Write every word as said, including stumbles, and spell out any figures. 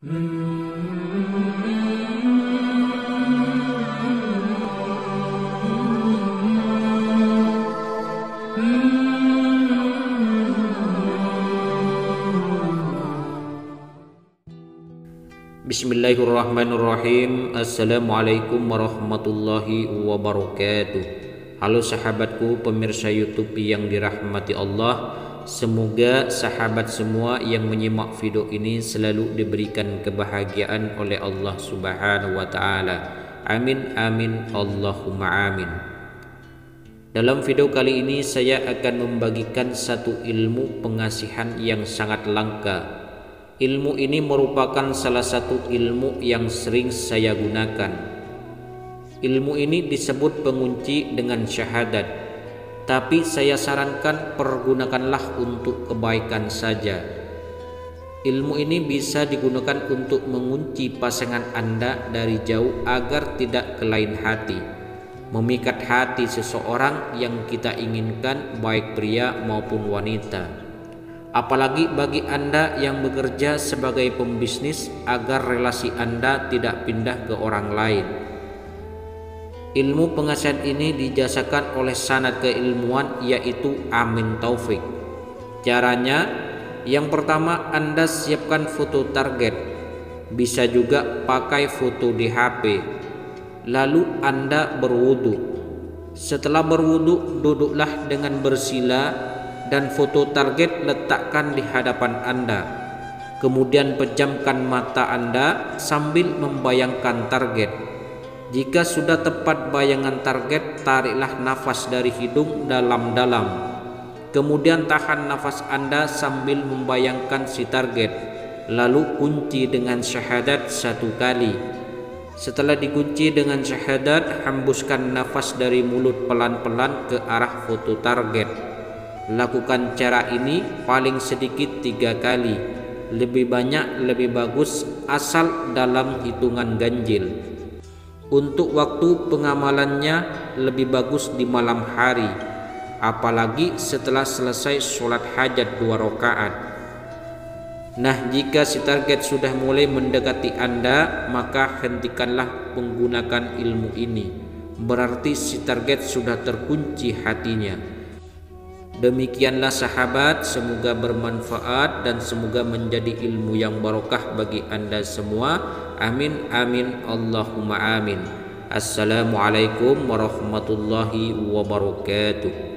Bismillahirrahmanirrahim. Assalamualaikum warahmatullahi wabarakatuh. Halo sahabatku pemirsa YouTube yang dirahmati Allah. Semoga sahabat semua yang menyimak video ini selalu diberikan kebahagiaan oleh Allah Subhanahu wa taala. Amin amin Allahumma amin. Dalam video kali ini saya akan membagikan satu ilmu pengasihan yang sangat langka. Ilmu ini merupakan salah satu ilmu yang sering saya gunakan. Ilmu ini disebut pengunci dengan syahadat, tapi saya sarankan pergunakanlah untuk kebaikan saja. Ilmu ini bisa digunakan untuk mengunci pasangan Anda dari jauh agar tidak ke lain hati, memikat hati seseorang yang kita inginkan, baik pria maupun wanita. Apalagi bagi Anda yang bekerja sebagai pembisnis, agar relasi Anda tidak pindah ke orang lain. Ilmu pengasihan ini dijasakan oleh sanad keilmuan, yaitu Amin Taufik. Caranya, yang pertama Anda siapkan foto target, bisa juga pakai foto di H P. Lalu Anda berwudu. Setelah berwudu, duduklah dengan bersila dan foto target letakkan di hadapan Anda. Kemudian pejamkan mata Anda sambil membayangkan target. Jika sudah tepat bayangan target, tariklah nafas dari hidung dalam-dalam. Kemudian tahan nafas Anda sambil membayangkan si target. Lalu kunci dengan syahadat satu kali. Setelah dikunci dengan syahadat, hembuskan nafas dari mulut pelan-pelan ke arah foto target. Lakukan cara ini paling sedikit tiga kali. Lebih banyak lebih bagus, asal dalam hitungan ganjil. Untuk waktu pengamalannya lebih bagus di malam hari, apalagi setelah selesai sholat hajat dua rakaat. Nah, jika si target sudah mulai mendekati Anda, maka hentikanlah menggunakan ilmu ini. Berarti si target sudah terkunci hatinya. Demikianlah sahabat, semoga bermanfaat dan semoga menjadi ilmu yang barokah bagi Anda semua. Amin amin Allahumma amin. Assalamualaikum warahmatullahi wabarakatuh.